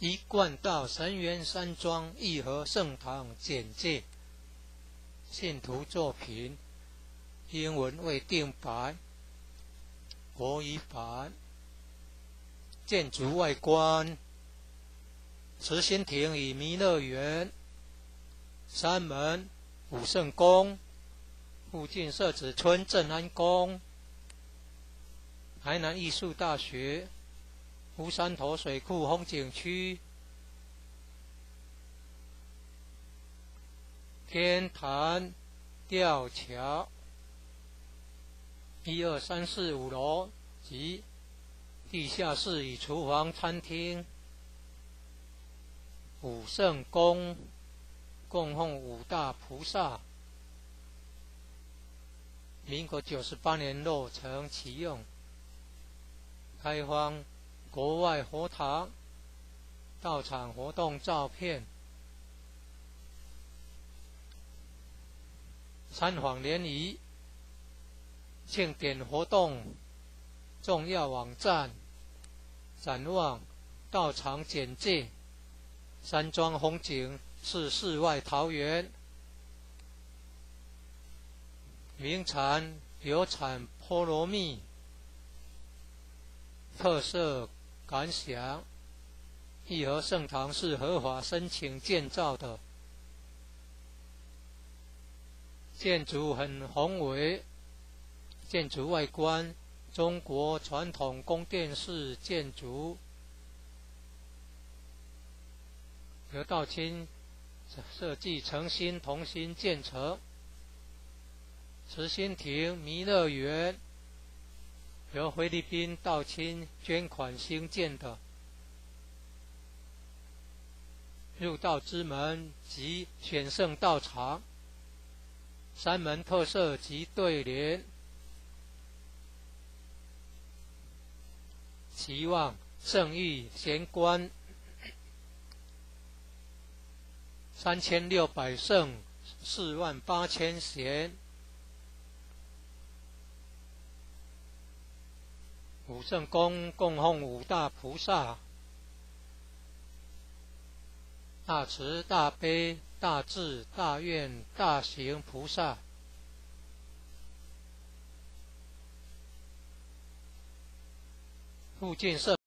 一贯道神源山庄义和圣堂简介，信徒作品，英文未定版，国语版。建筑外观：慈心亭与弥勒园，山门武圣宫，附近社子村正安宫，台南艺术大学，乌山头水库风景区，天坛吊桥，1、2、3、4、5楼及地下室与厨房、餐厅。武圣宫供奉五大菩萨，民国98年落成启用，开放国外佛堂到场活动照片。参访联谊庆典活动重要网站，展望到场简介，山庄风景是世外桃源，名产有产菠萝蜜，特色感想：义和圣堂是合法申请建造的，建筑很宏伟，建筑外观中国传统宫殿式建筑，由道清设计诚心同心建成。慈心亭弥勒园由菲律宾道清捐款兴建的，入道之门及选圣道场，山门特色及对联，期望圣域贤官3600圣48000贤。武圣宫供奉五大菩萨，大慈大悲大智大愿大行菩萨。附近社